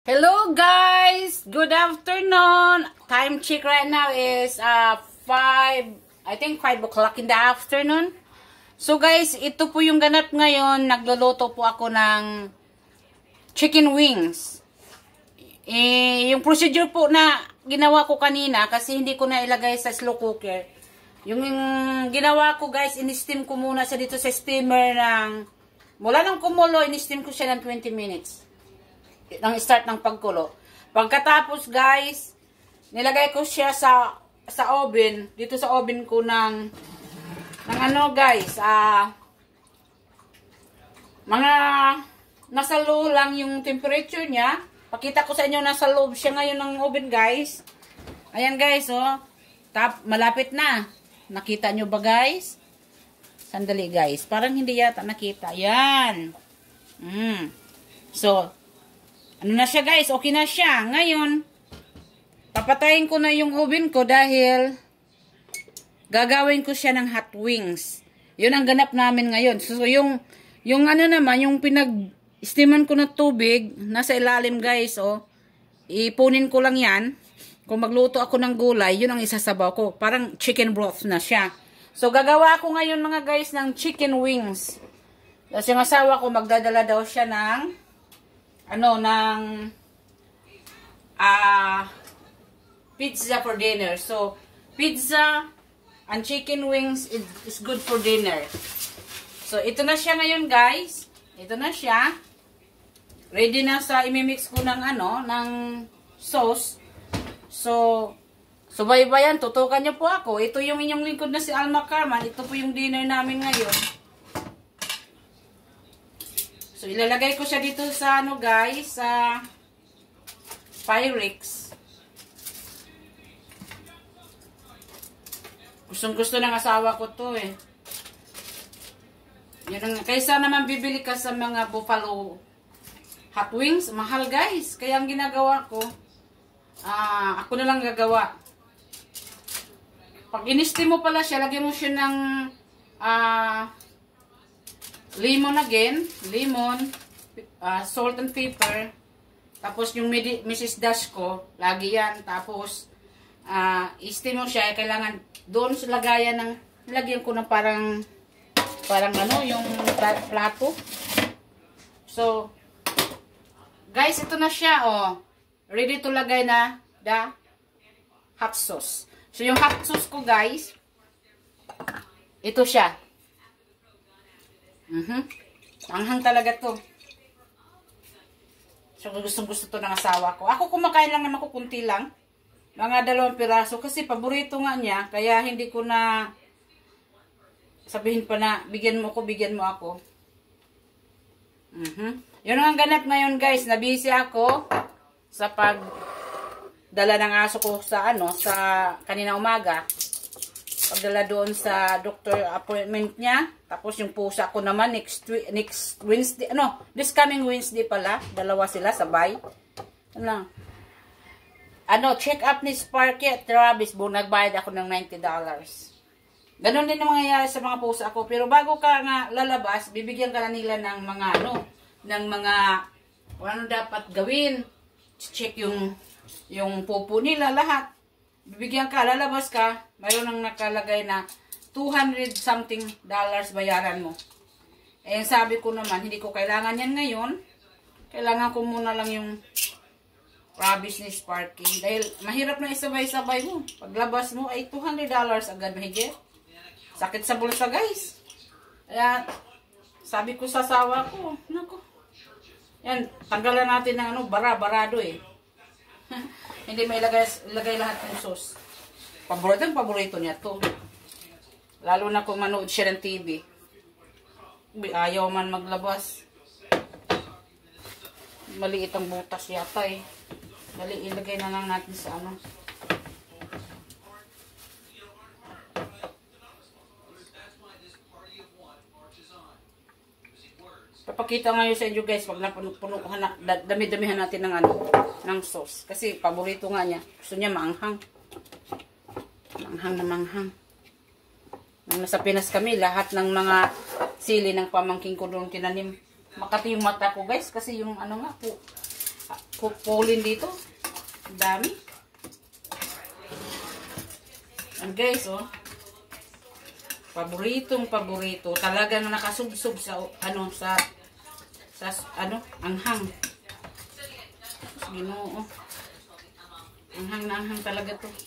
Hello guys! Good afternoon! Time check right now is 5, I think 5 o'clock in the afternoon. So guys, ito po yung ganap ngayon. Nagluluto po ako ng chicken wings. Yung procedure po na ginawa ko kanina, kasi hindi ko na ilagay sa slow cooker. Yung ginawa ko guys, in-steam ko muna siya dito sa steamer mula ng kumulo, in-steam ko siya ng 20 minutes. Nang start ng pagkulo. Pagkatapos guys, nilagay ko siya sa oven, dito sa oven ko ng ano guys, mga nasa low lang yung temperature niya. Pakita ko sa inyo, nasa loob siya ngayon ng oven guys. Ayan guys, oh. Malapit na. Nakita nyo ba guys? Sandali guys, parang hindi yata nakita. Ayan. So, ano na siya guys, okay na siya. Ngayon, papatayin ko na yung oven ko dahil gagawin ko siya ng hot wings. Yun ang ganap namin ngayon. So yung ano naman, yung pinag-steaman ko na tubig, nasa ilalim guys, oh. Ipunin ko lang yan. Kung magluto ako ng gulay, yun ang isasabaw ko. Parang chicken broth na siya. So gagawa ako ngayon mga guys ng chicken wings. Kasi yung asawa ko magdadala daw siya ng pizza for dinner. So, pizza and chicken wings is good for dinner. So, ito na siya ngayon, guys. Ito na siya. Ready na sa imimix ko ng ng sauce. So, subaybayan, tutukan niyo po ako. Ito yung inyong lingkod na si Alma Carman. Ito po yung dinner namin ngayon. So, ilalagay ko siya dito sa guys, sa Pyrex. Gustong-gusto ng asawa ko to eh. Yan kaysa naman bibili ka sa mga buffalo hot wings, mahal guys. Kaya ang ginagawa ko, ako na lang gagawa. Pag in-steam mo pala siya, lagyan mo siya ng lemon again, salt and pepper. Tapos yung Mrs. Dash ko, lagi yan. Tapos, i-steam mo siya. Kailangan doon sa lagayan lagyan ko ng parang yung plato. So, guys, ito na siya, oh. Ready to lagay na the hot sauce. So, yung hot sauce ko, guys, ito siya. Anghang talaga to. So, gustong-gusto to ng asawa ko. Ako kumakain lang naman ako, kunti lang. Mga 2 piraso. Kasi paborito nga niya. Kaya hindi ko na sabihin pa na, bigyan mo ako. Yun ang ganap ngayon guys. Nabisi ako sa pagdala ng aso ko sa kanina umaga. Pagdala doon sa doctor appointment niya. Tapos yung pusa ko naman next Wednesday, this coming Wednesday pala. 2 sila sabay. Check up ni Sparky at Travis. Nagbayad ako ng $90. Ganon din ang mangyayari sa mga pusa ko. Pero bago ka nga lalabas, bibigyan ka na nila ng mga dapat gawin. Check yung pupo nila, lahat. Bibigyan ka, lalabas ka, mayroon nang nakalagay na $200 something bayaran mo. Eh, sabi ko naman, hindi ko kailangan yan ngayon. Kailangan ko muna lang yung rabies ni Sparky. Dahil mahirap na isabay-sabay mo. Paglabas mo ay $200 agad mahigit. Sakit sa bulsa guys. Kaya, sabi ko sa asawa ko, naku. Yan, tanggalan natin ng barado eh. Hindi may ilagay lahat ng sauce. Paborito niya to. Lalo na kung manood siya ng TV. Ayaw man maglabas. Maliit ang butas yata eh. Dali, ilagay na lang natin sa Papakita ngayon sa inyo guys, pag dami-damihan natin ng sauce. Kasi paborito nga niya. Gusto niya maanghang. Maanghang na maanghang. Nung nasa Pinas kami, lahat ng mga sili ng pamangking ko doon tinanim. Makati yung mata ko guys, kasi yung pollen dito. Ang dami. And guys, oh. Paborito. Talagang nakasubsob sa anghang. Ginoo. Anghang na anghang talaga to.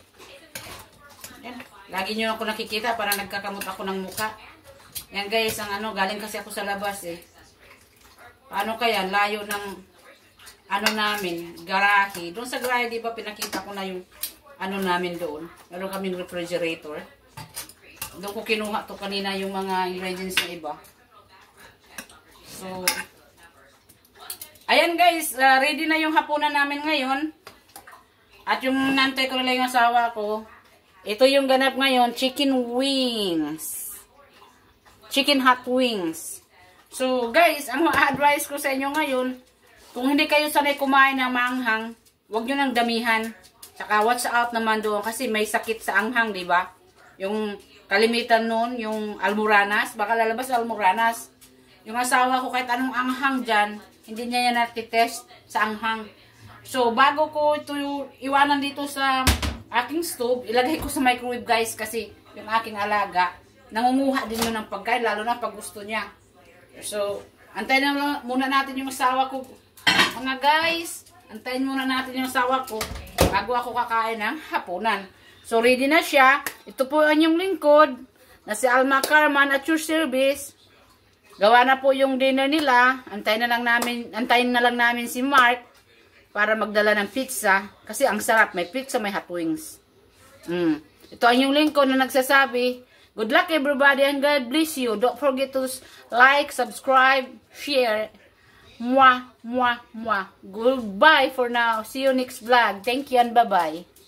Yan. Lagi nyo ako nakikita para nagkakamot ako ng muka. Yan guys, ang galing kasi ako sa labas eh. Paano kaya? Layo ng namin, garahe. Doon sa garahe, di ba pinakita ko na yung namin doon. Meron kaming refrigerator. Doon ko kinuha to kanina yung mga ingredients na iba. So, ayan guys, ready na yung hapunan namin ngayon. At yung nantay ko nila yung asawa ko, ito yung ganap ngayon, chicken wings. Chicken hot wings. So guys, ang advice ko sa inyo ngayon, kung hindi kayo sanay kumain ng maanghang, huwag nyo nang damihan. Tsaka watch out naman doon kasi may sakit sa anghang, di ba? Yung kalimitan nun, yung almoranas, baka lalabas almoranas. Yung asawa ko kahit anong anghang dyan, hindi niya yan natitest sa anghang. So bago ko ito iwanan dito sa aking stove, ilagay ko sa microwave guys kasi yung aking alaga, nangunguha din yun ng pagkain, lalo na pag gusto niya. So, antayin na muna natin yung asawa ko. Mga guys, antayin muna natin yung asawa ko bago ako kakain ng hapunan. So, ready na siya. Ito po ang yung lingkod na si Alma Carman at your service. Gawa na po yung dinner nila. Antayin na lang namin si Mark para magdala ng pizza. Kasi ang sarap. May pizza, may hot wings. Ito ang yung lingkod na nagsasabi, good luck everybody and God bless you. Don't forget to like, subscribe, share. Mwah, mwah, mwah. Goodbye for now. See you next vlog. Thank you and bye-bye.